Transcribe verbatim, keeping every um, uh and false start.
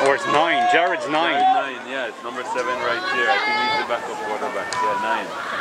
Or it's nine. Jarryd's nine. Jarryd nine, yeah, it's number seven right there. I think he's the backup quarterback. Yeah, nine.